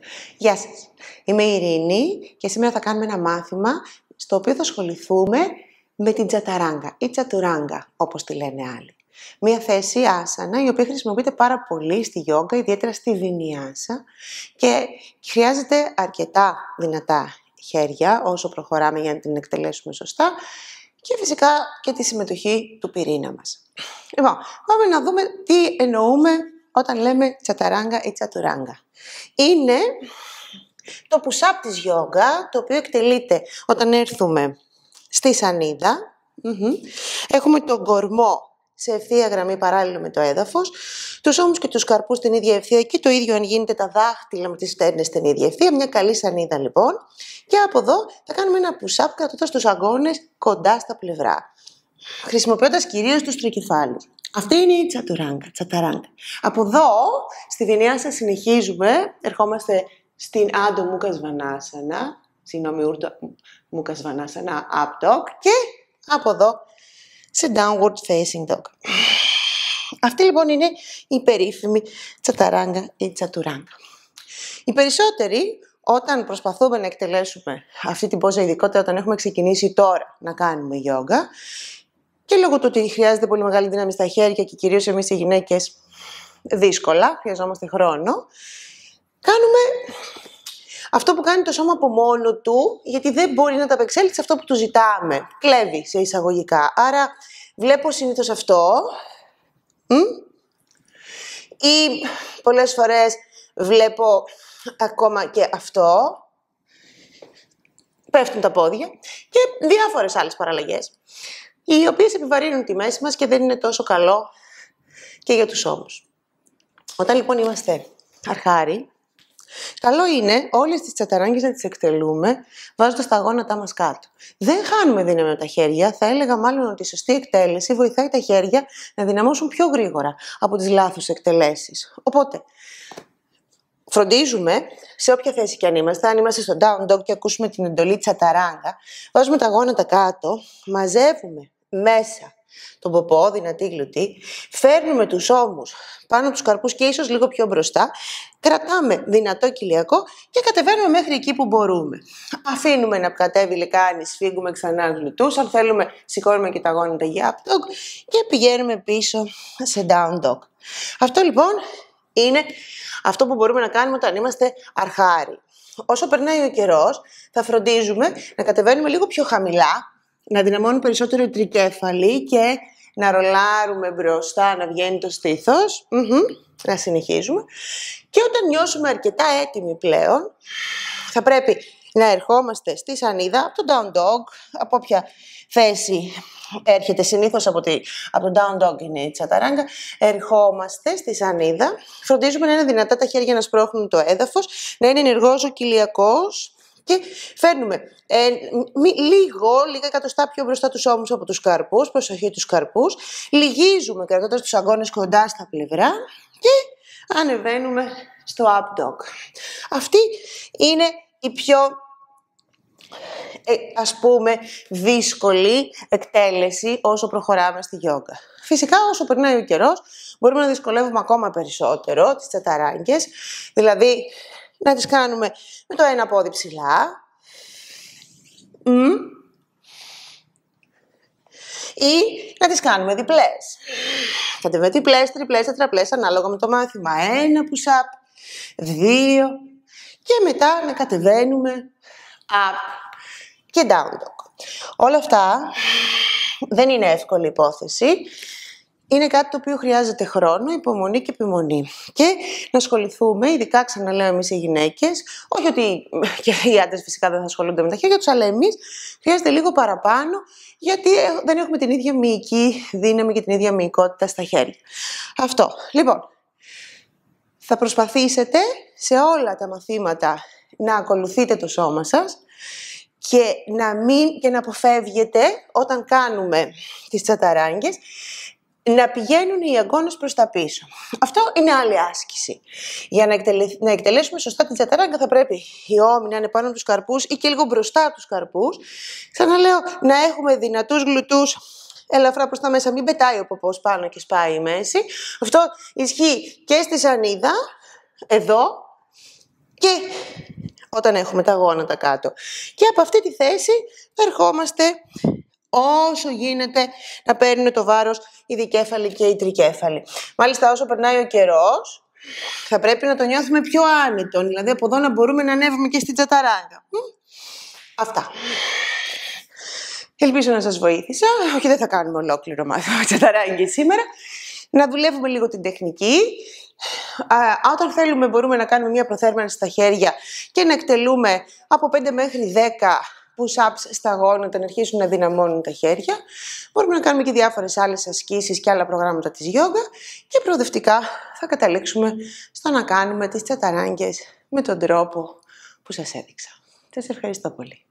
Γεια σας, είμαι η Ειρήνη και σήμερα θα κάνουμε ένα μάθημα στο οποίο θα ασχοληθούμε με την Chatturanga ή Chatturanga όπως τη λένε άλλοι. Μία θέση άσανα η οποία χρησιμοποιείται πάρα πολύ στη γιόγκα, ιδιαίτερα στη βινιάσα και χρειάζεται αρκετά δυνατά χέρια όσο προχωράμε για να την εκτελέσουμε σωστά και φυσικά και τη συμμετοχή του πυρήνα μας. Λοιπόν, πάμε να δούμε τι εννοούμε όταν λέμε Chatturanga ή Chatturanga. Είναι το push-up της γιόγκα, το οποίο εκτελείται όταν έρθουμε στη σανίδα. Έχουμε τον κορμό σε ευθεία γραμμή παράλληλο με το έδαφος, τους ώμους και τους καρπούς στην ίδια ευθεία και το ίδιο αν γίνεται τα δάχτυλα με τις στέρνες στην ίδια ευθεία. Μια καλή σανίδα λοιπόν. Και από εδώ θα κάνουμε ένα push-up κρατώντας τους αγκώνες κοντά στα πλευρά, χρησιμοποιώντας κυρίως τους τρικεφάλους. Αυτή είναι η Chatturanga. Από εδώ, στη βινιάσα συνεχίζουμε, ερχόμαστε στην Άντο Μούκα Σβανάσανα, Μούκα Σβανάσανα, Up Dog και από εδώ σε Downward Facing Dog. Αυτή λοιπόν είναι η περίφημη Chatturanga ή Chatturanga. Οι περισσότεροι όταν προσπαθούμε να εκτελέσουμε αυτή την πόζα, ειδικότερα όταν έχουμε ξεκινήσει τώρα να κάνουμε γιόγκα, και λόγω του ότι χρειάζεται πολύ μεγάλη δύναμη στα χέρια και κυρίως εμείς οι γυναίκες δύσκολα, χρειαζόμαστε χρόνο, κάνουμε αυτό που κάνει το σώμα από μόνο του, γιατί δεν μπορεί να τα απεξέλθει σε αυτό που του ζητάμε. Κλέβει σε εισαγωγικά. Άρα βλέπω συνήθως αυτό ή πολλές φορές βλέπω ακόμα και αυτό. Πέφτουν τα πόδια και διάφορες άλλες παραλλαγές, οι οποίες επιβαρύνουν τη μέση μας και δεν είναι τόσο καλό και για τους ώμους. Όταν λοιπόν είμαστε αρχάρι, καλό είναι όλες τις τσαταράγγες να τις εκτελούμε βάζοντας τα γόνατά μας κάτω. Δεν χάνουμε δύναμη με τα χέρια, θα έλεγα μάλλον ότι η σωστή εκτέλεση βοηθάει τα χέρια να δυναμώσουν πιο γρήγορα από τις λάθος εκτελέσεις. Οπότε, φροντίζουμε σε όποια θέση και αν είμαστε στο down dog και ακούσουμε την εντολή Chatturanga, βάζουμε τα γόνατα κάτω, μαζεύουμε μέσα τον ποπό, δυνατή γλουτή, φέρνουμε τους ώμους πάνω από τους καρπούς και ίσως λίγο πιο μπροστά, κρατάμε δυνατό κοιλιακό και κατεβαίνουμε μέχρι εκεί που μπορούμε. Αφήνουμε να κατέβει λεκάνη, σφίγγουμε ξανά γλουτούς, αν θέλουμε σηκώνουμε και τα γόνατα για up dog και πηγαίνουμε πίσω σε down dog. Αυτό λοιπόν είναι αυτό που μπορούμε να κάνουμε όταν είμαστε αρχάρι. Όσο περνάει ο καιρός, θα φροντίζουμε να κατεβαίνουμε λίγο πιο χαμηλά, να δυναμώνουμε περισσότερο οι τρικέφαλοι και να ρολάρουμε μπροστά, να βγαίνει το στήθος. Να συνεχίζουμε. Και όταν νιώσουμε αρκετά έτοιμοι πλέον, θα πρέπει να ερχόμαστε στη σανίδα, από το down dog, από όποια θέση έρχεται συνήθως από το down dog είναι η Chatturanga, ερχόμαστε στη σανίδα, φροντίζουμε να είναι δυνατά τα χέρια να σπρώχνουν το έδαφος, να είναι ενεργός ο κοιλιακός και φέρνουμε λίγα εκατοστά πιο μπροστά τους ώμους από τους καρπούς, προσοχή τους καρπούς, λυγίζουμε κρατώντας τους αγκώνες κοντά στα πλευρά και ανεβαίνουμε στο up dog. Αυτή είναι η πιο δύσκολη εκτέλεση όσο προχωράμε στη γιόγκα. Φυσικά όσο περνάει ο καιρός μπορούμε να δυσκολεύουμε ακόμα περισσότερο τις τσαταράγγες, δηλαδή να τις κάνουμε με το ένα πόδι ψηλά ή να τις κάνουμε διπλές. Κατεβαίνουμε διπλές, τριπλές, τετραπλές ανάλογα με το μάθημα. Ένα push-up, 2 και μετά να κατεβαίνουμε up και down dog. Όλα αυτά δεν είναι εύκολη υπόθεση. Είναι κάτι το οποίο χρειάζεται χρόνο, υπομονή και επιμονή. Και να ασχοληθούμε, ειδικά ξαναλέω εμείς οι γυναίκες, όχι ότι και οι άντρες φυσικά δεν θα ασχολούνται με τα χέρια τους, αλλά εμείς χρειάζεται λίγο παραπάνω, γιατί δεν έχουμε την ίδια μυϊκή δύναμη και την ίδια μυϊκότητα στα χέρια. Αυτό. Λοιπόν, θα προσπαθήσετε σε όλα τα μαθήματα να ακολουθείτε το σώμα σας και να αποφεύγιετε όταν κάνουμε τις τσαταράγγες να πηγαίνουν οι αγκώνες προς τα πίσω. Αυτό είναι άλλη άσκηση. Για να εκτελέσουμε σωστά την Chatturanga θα πρέπει οι ώμοι να είναι πάνω από τους καρπούς ή και λίγο μπροστά από τους καρπούς. Ξαναλέω, να έχουμε δυνατούς γλουτούς ελαφρά προς τα μέσα, μην πετάει ο ποπός πάνω και σπάει η μέση. Αυτό ισχύει και στη σανίδα, εδώ, Και όταν έχουμε τα γόνατα κάτω. Και από αυτή τη θέση ερχόμαστε όσο γίνεται να παίρνουν το βάρος η δικέφαλη και η τρικέφαλη. Μάλιστα όσο περνάει ο καιρός θα πρέπει να το νιώθουμε πιο άνετο, δηλαδή από εδώ να μπορούμε να ανέβουμε και στην τσαταράγκα. Αυτά. Ελπίζω να σας βοήθησα. Όχι, δεν θα κάνουμε ολόκληρο μάθημα τσαταράγκες σήμερα. Να δουλεύουμε λίγο την τεχνική. Όταν θέλουμε μπορούμε να κάνουμε μια προθέρμανση στα χέρια και να εκτελούμε από 5 μέχρι 10 push-ups στα γόνατα, να αρχίσουν να δυναμώνουν τα χέρια. Μπορούμε να κάνουμε και διάφορες άλλες ασκήσεις και άλλα προγράμματα της γιόγκα και προοδευτικά θα καταλήξουμε στο να κάνουμε τις τσαταράγκες με τον τρόπο που σας έδειξα. Σας ευχαριστώ πολύ.